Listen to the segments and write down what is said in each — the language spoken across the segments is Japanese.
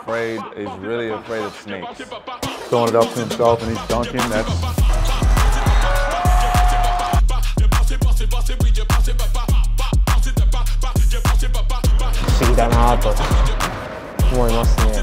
afraid. He's really afraid of snakes. Throwing it up to himself and he's dunking. That's 不思議だなと思いますね。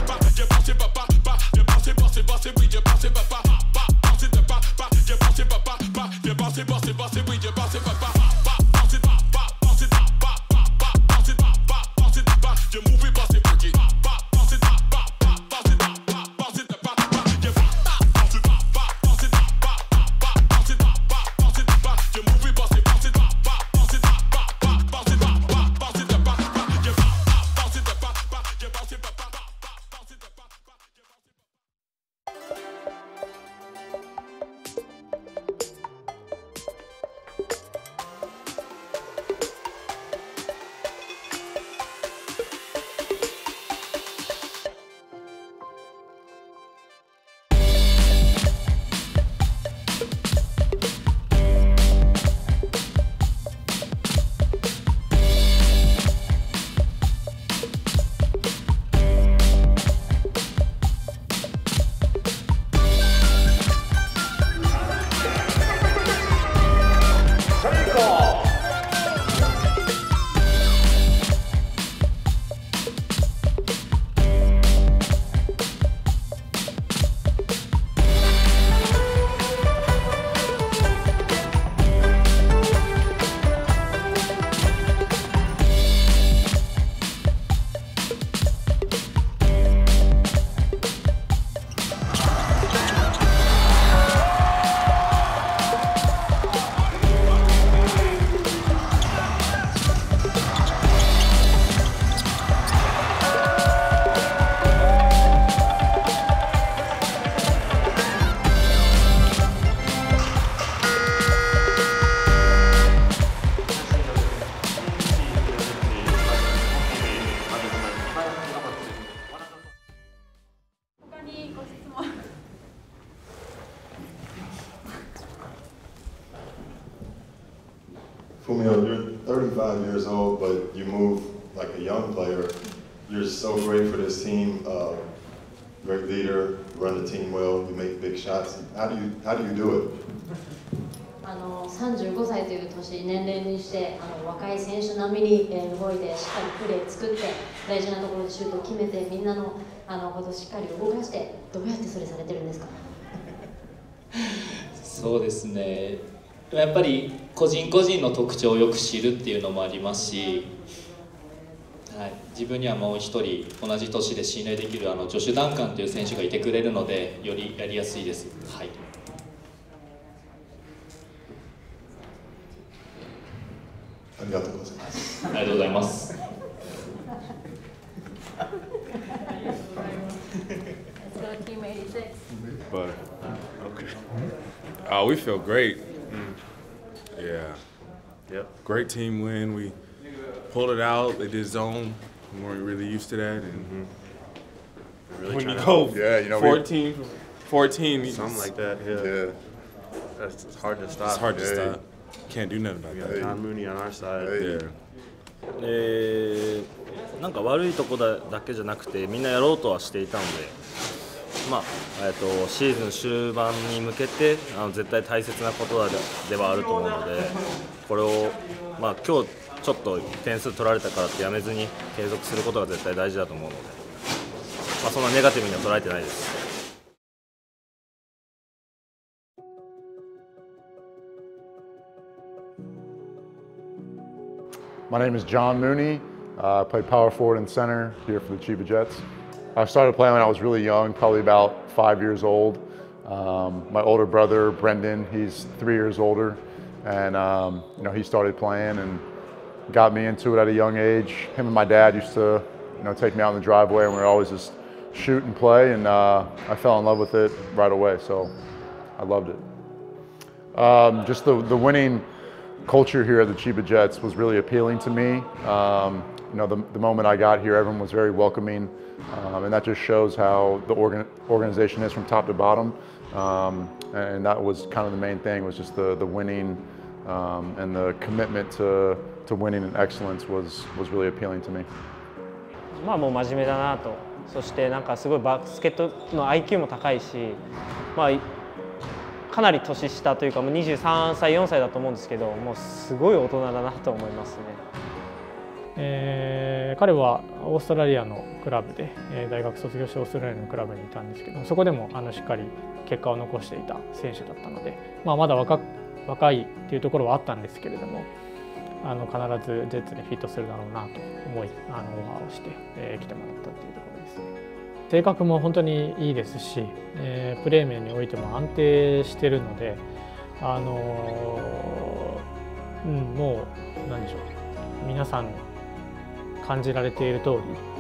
Fumio, you're 35 years old, but you move like a young player. You're so great for this team. Great leader, run the team well. You make big shots. How do you do it? 35歳という年齢にして若い選手並みに動いてしっかりプレー作って大事なところでシュートを決めてみんなのことをしっかり動かしてどうやってそれされてるんですか？ そうですね。やっぱり個人個人の特徴をよく知るっていうのもありますし、はい、自分にはもう一人同じ年で信頼できるジョシュ・ダンカンという選手がいてくれるのでよりやりやすいです。はい。 ありがとうございます。 ありがとうございます。 But okay. We feel great. Yeah. Yep. Great team win. We pulled it out. They did zone. We weren't really used to that. And Really when you trying go to- Yeah, you know, 14, Something like that, yeah. That's it's hard to stop. It's hard to Yeah. stop. Can't do nothing about We got that. John Mooney on our side. Hey. Yeah. なんか悪いとこだけじゃなくてみんなやろうとはしていたので、シーズン終盤に向けて絶対大切なことではあると思うので、これを、今日ちょっと点数取られたからってやめずに継続することが絶対大事だと思うので、そんなネガティブには捉えてないです。 My name is John Mooney. I play power forward and center here for the Chiba Jets. I started playing when I was really young, probably about 5 years old. My older brother, Brendan, he's 3 years older, and he started playing and got me into it at a young age. Him and my dad used to take me out in the driveway, and we were always just shoot and play, and I fell in love with it right away, so I loved it. Just the winning culture here at the Chiba Jets was really appealing to me. The moment I got here, everyone was very welcoming, and that just shows how the organization is from top to bottom. And that was kind of the main thing, was just the winning and the commitment to winning and excellence was really appealing to me. もう真面目だなとそしてなんかすごいバスケットの IQ も高いし、まあ、かなり年下というかもう23歳4歳だと思うんですけど、もうすごい大人だなと思いますね。 彼はオーストラリアのクラブで、大学卒業してオーストラリアのクラブにいたんですけど、そこでもしっかり結果を残していた選手だったので、まだ若いっていうところはあったんですけれども、必ずジェッツにフィットするだろうなと思いオファーをして、来てもらったっていうところですね。性格も本当にいいですし、プレー面においても安定してるので、もう何でしょう、皆さん感じられている通り、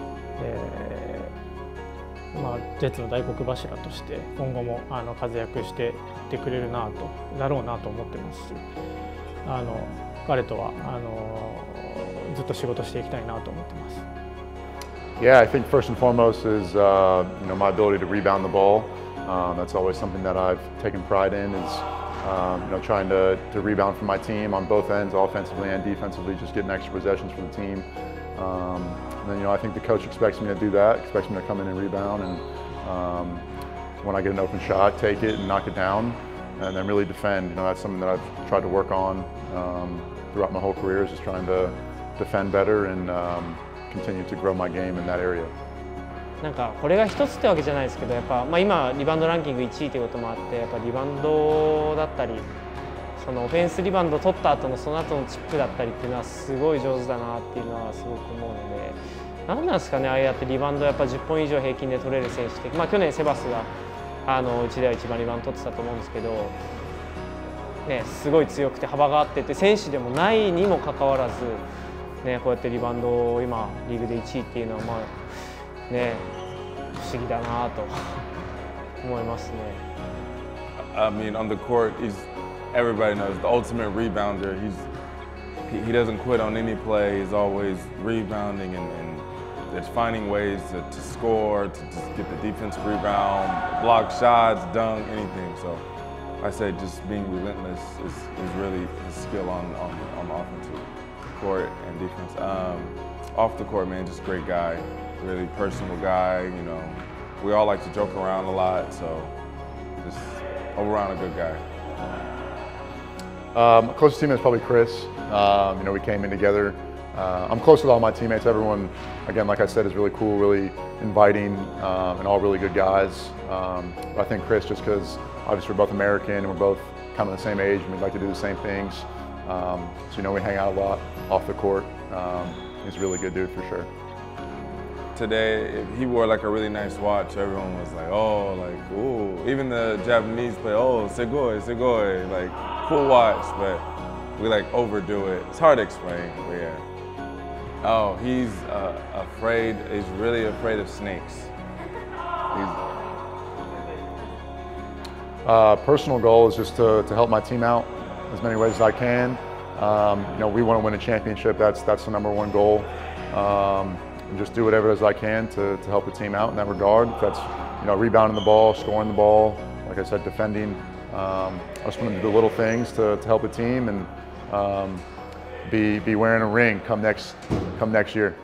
ジェッツの大黒柱として今後も活躍していってくれるだろうなと思ってますし、彼とはずっと仕事していきたいなと思ってます。 Yeah, I think first and foremost is my ability to rebound the ball. That's always something that I've taken pride in, is trying to rebound for my team on both ends, offensively and defensively, just getting extra possessions for the team. And then I think the coach expects me to do that, expects me to come in and rebound, and when I get an open shot, take it and knock it down, and then really defend. That's something that I've tried to work on throughout my whole career, is just trying to defend better and continue to grow my game in that area. なんかこれが一つってわけじゃないですけど、やっぱ今リバウンドランキング1位ということもあって、やっぱリバウンドだったり、そのオフェンスリバウンド取った後のその後のチップだったりっていうのはすごい上手だなっていうのはすごく思うので、何なんですかね、ああやってリバウンドやっぱ10本以上平均で取れる選手って、去年セバスがうちでは一番リバウンド取ってたと思うんですけど、すごい強くて幅があってて選手でもないにもかかわらず、こうやってリバウンドを今リーグで1位っていうのは不思議だなと思いますね。 I mean, on the court, everybody knows the ultimate rebounder. He doesn't quit on any play. He's always rebounding and there's finding ways to score, to just get the defensive rebound, block shots, dunk, anything. So I say just being relentless is really his skill on the offensive court and defense. Off the court, man, just great guy, really personable guy. We all like to joke around a lot, so just overall a good guy. Closest teammate is probably Chris. We came in together. I'm close with all my teammates. Everyone, again, like I said, is really cool, really inviting, and all really good guys. But I think Chris, just because obviously we're both American and we're both kind of the same age and we'd like to do the same things. So we hang out a lot off the court. He's a really good dude for sure. Today, he wore like a really nice watch. Everyone was like, oh, like, ooh. Even the Japanese play, oh, segoi, segoi, like, cool watch, but we like overdo it. It's hard to explain, but yeah. Oh, he's he's really afraid of snakes. Personal goal is just to help my team out as many ways as I can. We want to win a championship. That's the #1 goal. And just do whatever it is I can to help the team out in that regard. If that's rebounding the ball, scoring the ball, like I said, defending. I just want to do the little things to help the team and be wearing a ring come next year.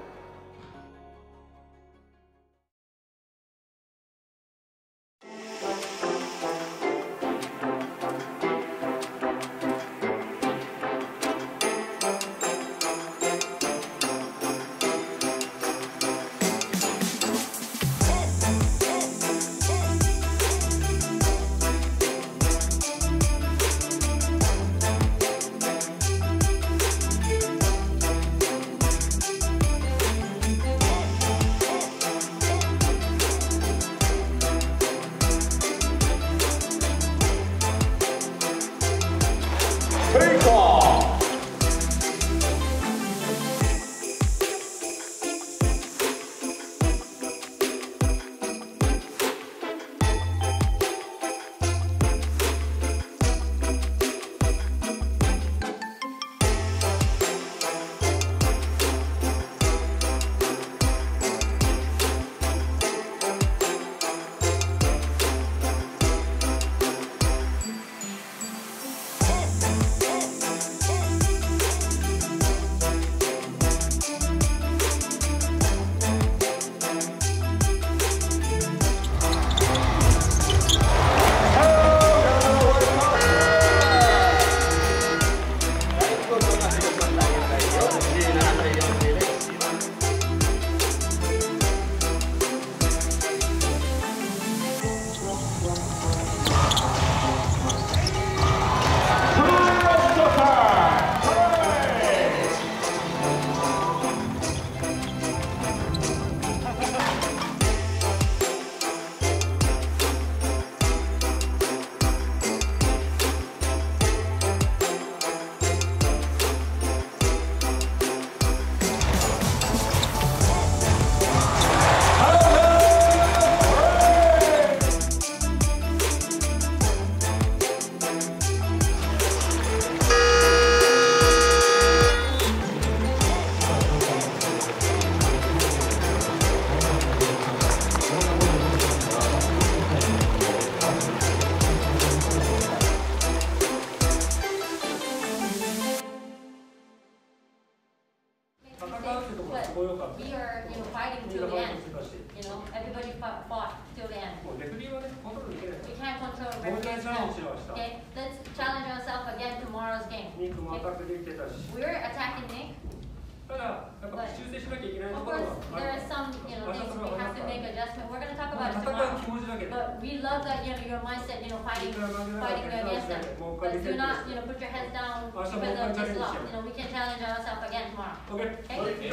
But we are, fighting till the end. Everybody fought till the end. We can't control referee's phone. Okay, let's challenge ourselves again tomorrow's game. We're attacking Nick. But of course, there are some, things we have to make adjustment. We're going to talk about it tomorrow. But we love that, your mindset, fighting against them. But do not, put your heads down because of this law. We can challenge ourselves again tomorrow. Okay?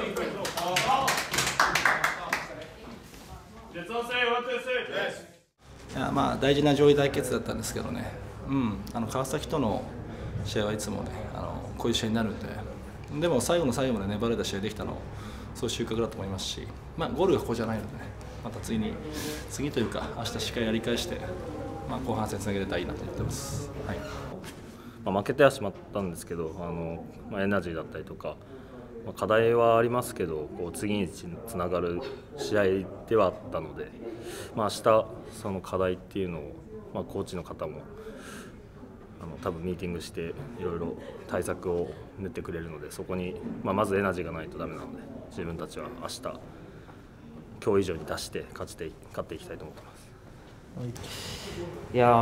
いや大事な上位対決だったんですけどね、川崎との試合はいつもねこういう試合になるんで、でも最後の最後まで粘れた試合できたのそういう収穫だと思いますし、ゴールがここじゃないのでね、また次というか明日しっかりやり返して、後半戦つなげれたらいいなと思ってます。はい。 負けてはしまったんですけど、エナジーだったりとか、課題はありますけど、次につながる試合ではあったので、明日その課題っていうのを、コーチの方も多分ミーティングしていろいろ対策を練ってくれるので、そこに、まずエナジーがないとダメなので、自分たちは明日今日以上に出して勝っていきたいと思ってます。 いや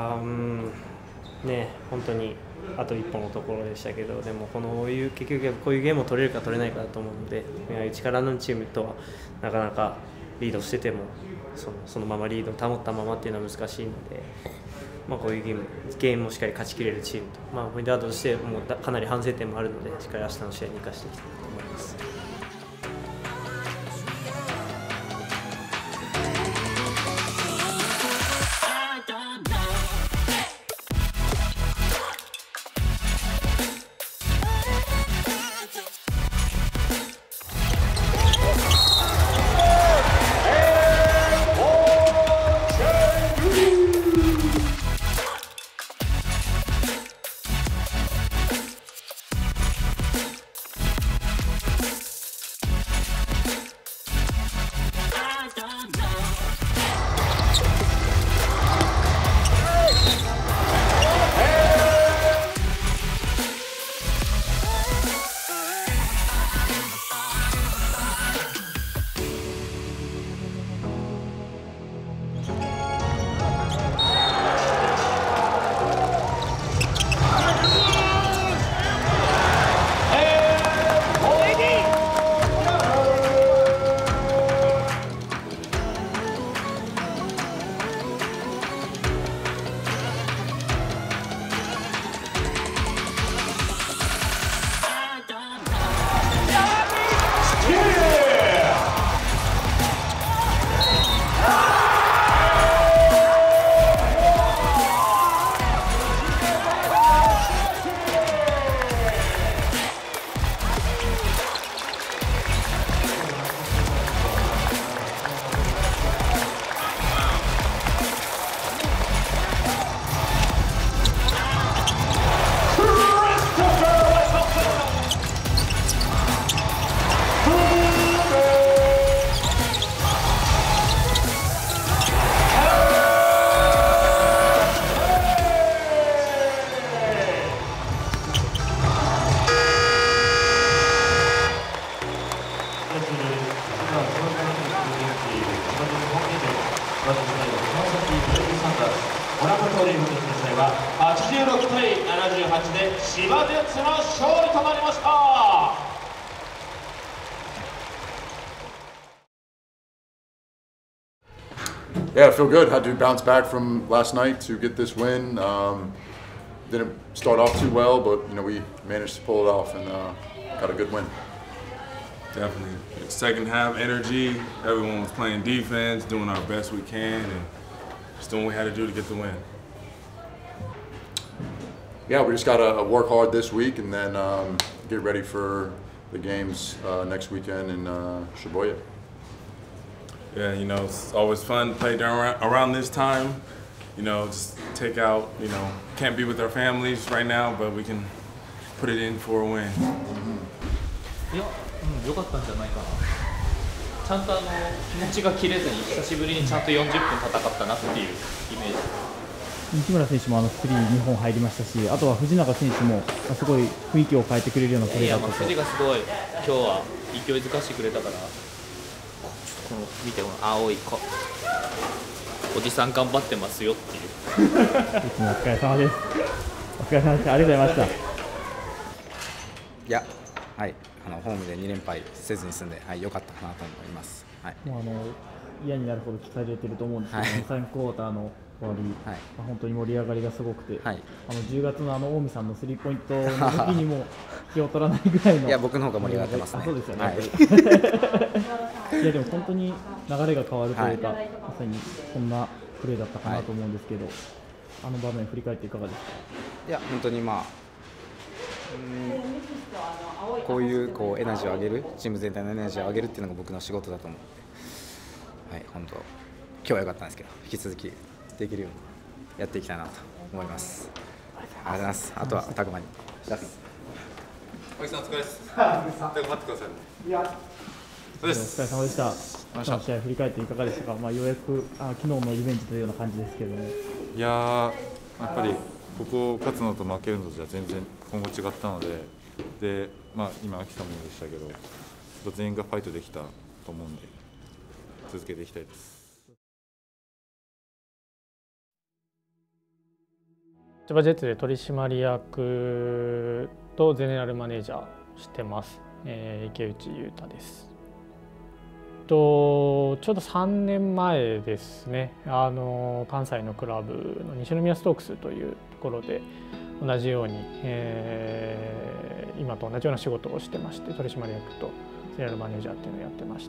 本当にあと一歩のところでしたけど、でも結局こういうゲームを取れるか取れないかだと思うので、力のチームとはなかなかリードしててもそのままリードを保ったままっていうのは難しいので、こういうゲームもしっかり勝ちきれるチームと、ポイントガードとしてもかなり反省点もあるので、しっかり明日の試合に生かしていきたいと思います。 ご覧の通り本日の試合は86対78で千葉ジェッツの勝利となりました。 Yeah, I feel good. Had to bounce back from last night to get this win. Didn't start off too well, but we managed to pull it off and got a good win. Definitely. Second half energy. Everyone was playing defense, doing our best we can, and just doing what we had to do to get the win. Yeah, we just got to work hard this week and then get ready for the games next weekend in Shibuya. Yeah, it's always fun to play around this time. Just take out, can't be with our families right now, but we can put it in for a win. いや、良かったんじゃないかな。ちゃんと気持ちが切れずに久しぶりにちゃんと40分戦ったなっていうイメージ。 西村選手もスリー2本入りましたし、あとは藤永選手もすごい雰囲気を変えてくれるようなプレーだったと。 藤がすごい今日は勢いづかしてくれたから、この見て、この青い子おじさん頑張ってますよっていう。 いつもお疲れ様です。お疲れ様でした。ありがとうございました。 いや、はい、ホームで2連敗せずに済んで、はい、良かったかなと思います。はい、 もう嫌になるほど期待されていると思うんですけど、3クォーターの終わり、本当に盛り上がりがすごくて、10月の近江さんのスリーポイントの時にも気を取らないぐらいの。 いや、僕の方が盛り上がってますね。 そうですよね。いや、でも本当に流れが変わるというか、まさにそんなプレーだったかなと思うんですけど、あの場面振り返っていかがですか？ いや、本当にこういうエナジーを上げる、チーム全体のエナジーを上げるっていうのが僕の仕事だと思うので、はい、本当今日は良かったんですけど、引き続きできるようにやっていきたいなと思います。ありがとうございます。あとはタグマに出す。 小木さんお疲れです。頑張ってください。いや、 お疲れ様でした。試合振り返っていかがでしたか？ようやく昨日のリベンジというような感じですけれども。 いやー、やっぱりここ勝つのと負けるのじゃ全然今後違ったので、今秋さんもでしたけど、全員がファイトできたと思うんで続けていきたいです。 千葉ジェッツで取締役とゼネラルマネージャーしてます、池内優太です。ちょうど3年前ですね、関西のクラブの西宮ストークスというところで同じように、今と同じような仕事をしてまして、取締役とゼネラルマネージャーっていうのをやってまして、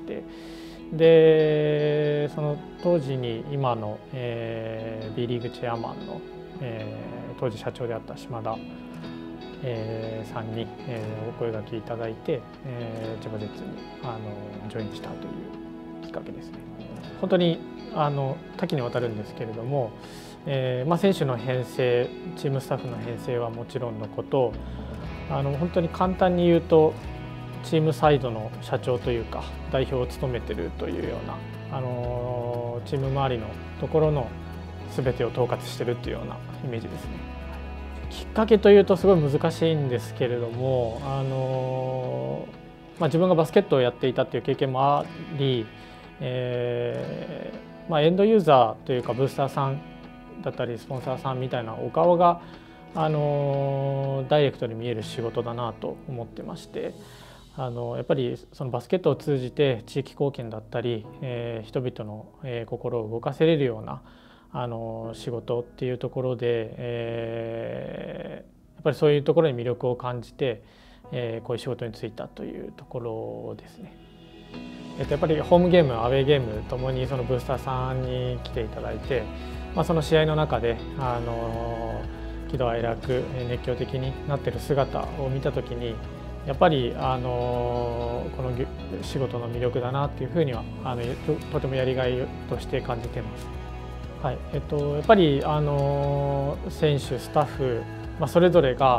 でその当時に今の、B リーグチェアマンの、当時社長であった島田、さんに、お声掛けいただいて、千葉ジェッツにジョインしたというきっかけですね。本当に多岐にわたるんですけれども、選手の編成、チームスタッフの編成はもちろんのこと、本当に簡単に言うとチームサイドの社長というか代表を務めているというようなチーム周りのところの全てを統括しているというようなイメージですね。きっかけというとすごい難しいんですけれども、自分がバスケットをやっていたという経験もあり、エンドユーザーというかブースターさんだったりスポンサーさんみたいなお顔がダイレクトに見える仕事だなと思ってまして、やっぱりそのバスケットを通じて地域貢献だったり、人々の心を動かせれるような仕事っていうところで、やっぱりそういうところに魅力を感じて、こういう仕事に就いたというところですね。やっぱりホームゲーム、アウェーゲームともにそのブースターさんに来ていただいて、その試合の中で喜怒哀楽、熱狂的になっている姿を見たときに、やっぱりこの仕事の魅力だなっていうふうにはとてもやりがいとして感じています。はい、やっぱり選手、スタッフ、それぞれが、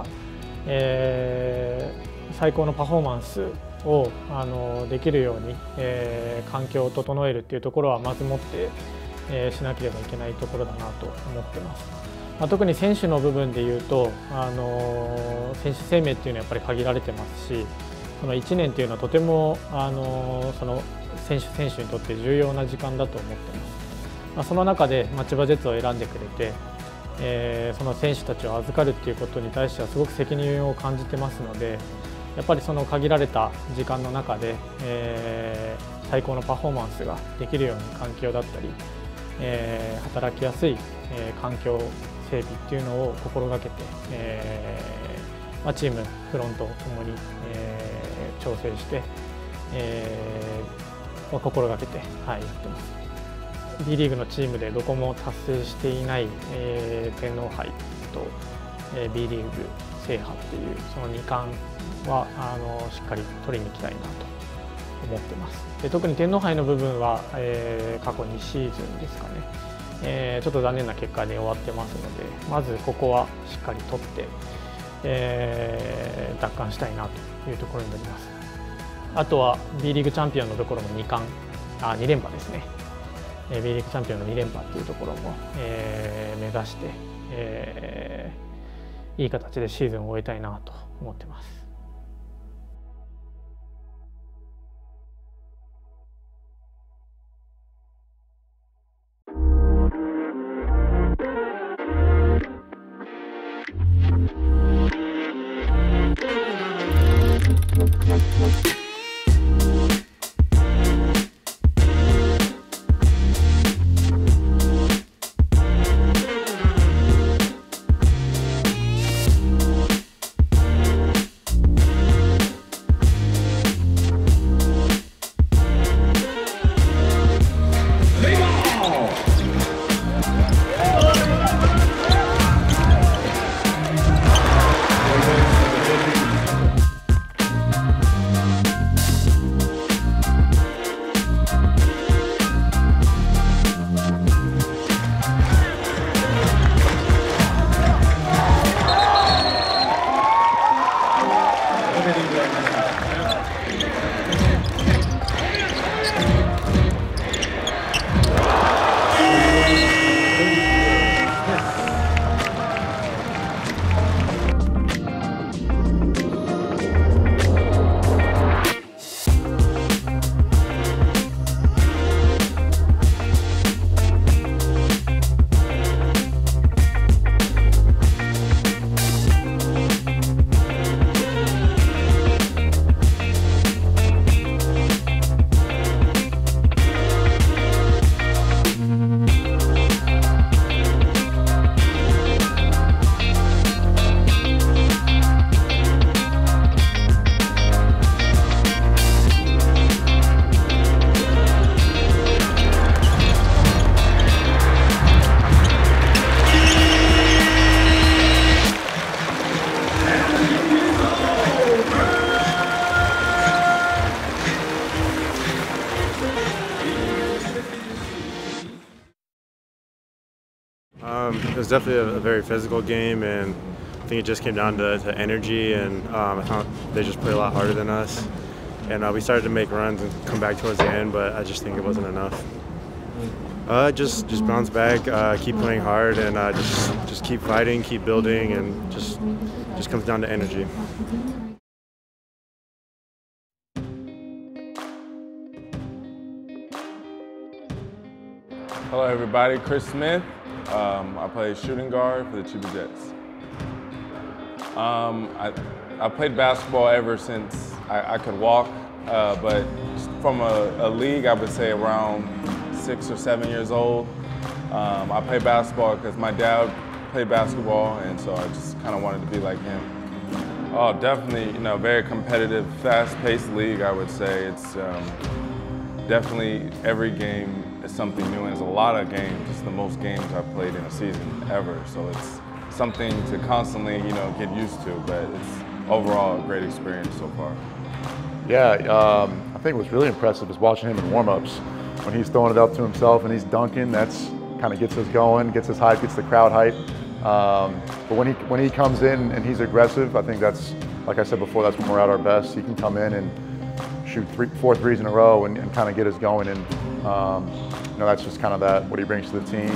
最高のパフォーマンスをできるように、環境を整えるっていうところはまずもって、しなければいけないところだなと思ってます。特に選手の部分でいうと選手生命っていうのはやっぱり限られてますし、この1年っていうのはとてもその選手にとって重要な時間だと思ってます。その中で千葉ジェッツを選んでくれて、その選手たちを預かるっていうことに対してはすごく責任を感じてますので、やっぱりその限られた時間の中で、最高のパフォーマンスができるように環境だったり、働きやすい、環境整備っていうのを心がけて、チームフロントともに、調整して、心がけて、やってます。B リーグのチームでどこも達成していない、天皇杯と、B リーグ制覇っていうその2冠はしっかり取りに行きたいなと思ってます。で特に天皇杯の部分は、過去2シーズンですかね、ちょっと残念な結果で終わってますので、まずここはしっかり取って、奪還したいなというところになります。あとは B リーグチャンピオンのところも2連覇ですね。B リーグチャンピオンの2連覇というところも、目指して、 いい形でシーズンを終えたいなと思ってます。 It was definitely a very physical game, and I think it just came down to energy, and I thought they just played a lot harder than us. And we started to make runs and come back towards the end, but I just think it wasn't enough. Just bounce back, keep playing hard, and just keep fighting, keep building, and just comes down to energy. Hello everybody, Chris Smith. I play shooting guard for the Chiba Jets. I played basketball ever since I could walk, but from a league, I would say around 6 or 7 years old. I played basketball because my dad played basketball, and so I just kind of wanted to be like him. Oh, definitely, very competitive, fast-paced league, I would say. It's definitely every game is something new, and it's a lot of games. It's the most games I've played in a season ever, so it's something to constantly, get used to, but it's overall a great experience so far. Yeah, I think what's really impressive is watching him in warm-ups. When he's throwing it up to himself and he's dunking, that's kind of gets us going, gets us hype, gets the crowd hype. But when he comes in and he's aggressive, I think that's, like I said before, that's when we're at our best. He can come in and shoot 4 threes in a row and kind of get us going. And that's just kind of what he brings to the team,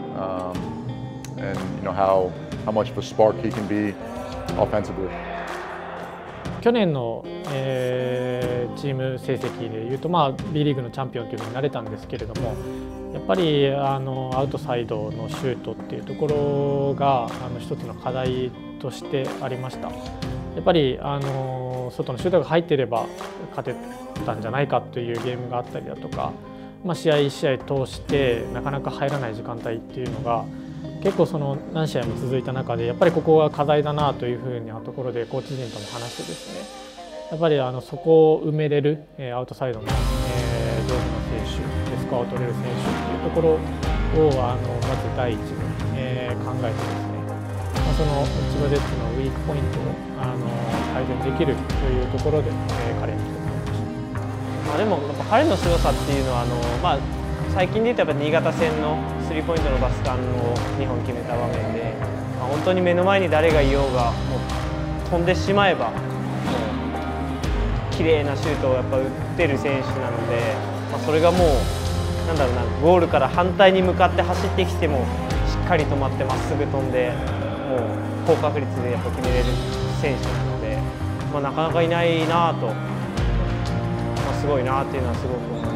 and how much of a spark he can be offensively. 去年の、チーム成績でいうと、B リーグのチャンピオンというふうになれたんですけれども、やっぱりアウトサイドのシュートっていうところが一つの課題としてありました。やっぱり外のシュートが入っていれば勝てたんじゃないかというゲームがあったりだとか、試合1試合通してなかなか入らない時間帯っていうのが結構何試合も続いた中で、やっぱりここが課題だなというふうなところでコーチ陣とも話してですね、やっぱりそこを埋めれるアウトサイドの上手な選手でスコアを取れる選手っていうところをまず第一に考えてですね、その千葉ジェッツのウィークポイントを改善できるというところで彼に来てもらいました。でもやっぱ彼の強さっていうのは最近で言うとやっぱ新潟戦のスリーポイントのバスカンを2本決めた場面で、本当に目の前に誰がいようがもう飛んでしまえばもう綺麗なシュートをやっぱ打ってる選手なので、それがもうゴールから反対に向かって走ってきてもしっかり止まってまっすぐ飛んで、もう高確率でやっぱ決めれる選手なので、なかなかいないなと、すごいなっていうのはすごく思います。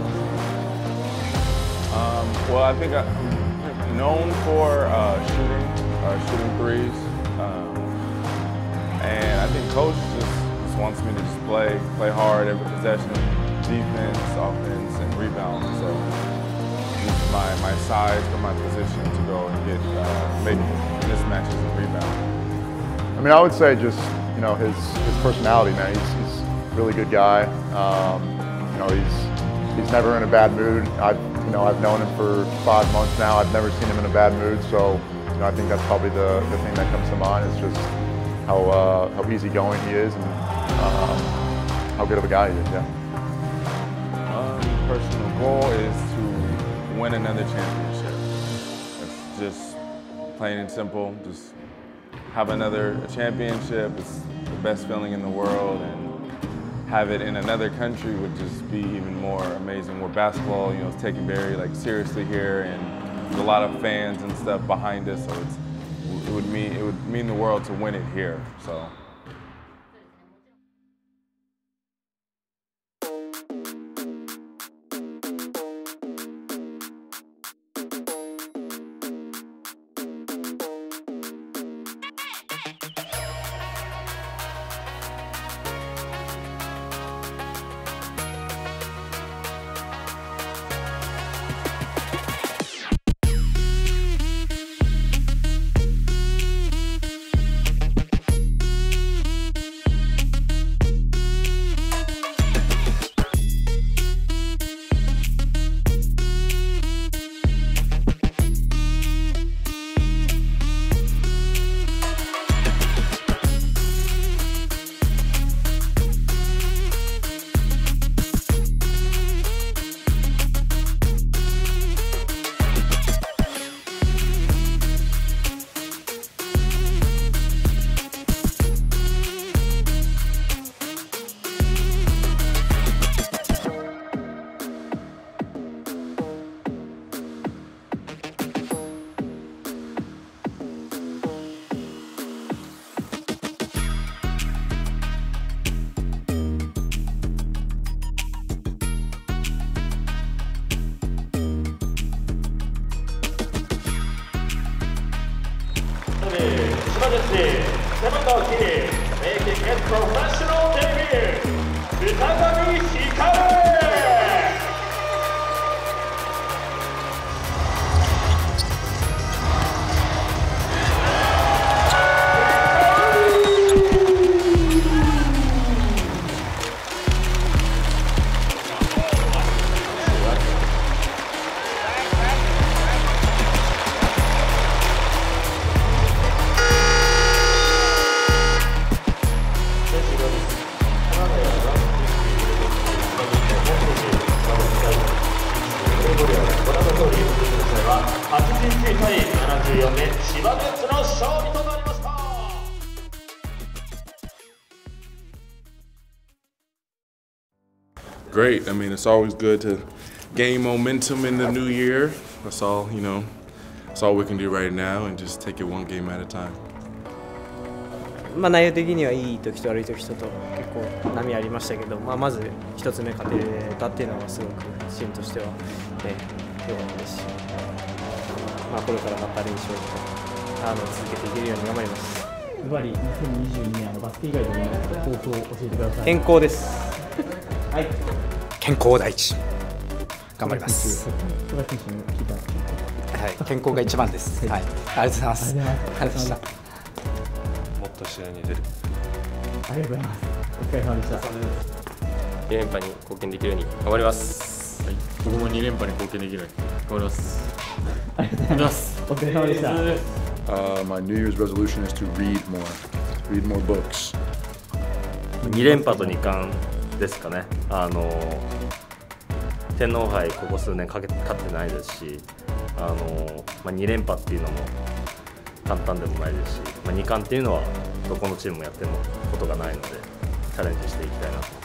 Well, I think I'm known for shooting threes, and I think coach just wants me to just play hard every possession, defense, offense, and rebound. So use my size for my position to go and get make mismatches and rebound. I mean, I would say just his personality, man. He's a really good guy. He's never in a bad mood. I've known him for 5 months now. I've never seen him in a bad mood. So I think that's probably the thing that comes to mind is just how easygoing he is and how good of a guy he is. Yeah. Personal goal is to win another championship. It's just plain and simple. Just have another championship. It's the best feeling in the world, and have it in another country would just be even more amazing. Where basketball, is taken very seriously here, and there's a lot of fans and stuff behind us. So it would mean the world to win it here. So. Professional debut, 歌上光。89対74で千葉ジェッツの勝利となりました。 Great. I mean, it's always good to gain momentum in the new year. That's all, that's all we can do right now, and just take it one game at a time. 内容的にはいい時と悪い時と結構波ありましたけど、まず1つ目勝てたっていうのはすごくチームとしては良かったですし、これからまた練習を続けていけるように頑張ります。 ズバリ2022年バスケ以外での抱負を教えてください。 健康です。 はい。健康第一。頑張ります。はい。健康が一番です。はい。ありがとうございます。ありがとうございました。 もっと試合に出る。 ありがとうございます。お疲れ様でした。 2連覇に貢献できるように頑張ります。はい。僕も2連覇に貢献できるように頑張ります。 ありがとうございます。お疲れ様でした。 My New Year's resolution is to read more books. 2連覇と2冠ですかね。天皇杯ここ数年勝ってないですし、2連覇っていうのも簡単でもないですし、2冠っていうのはどこのチームもやってもことがないのでチャレンジしていきたいなと。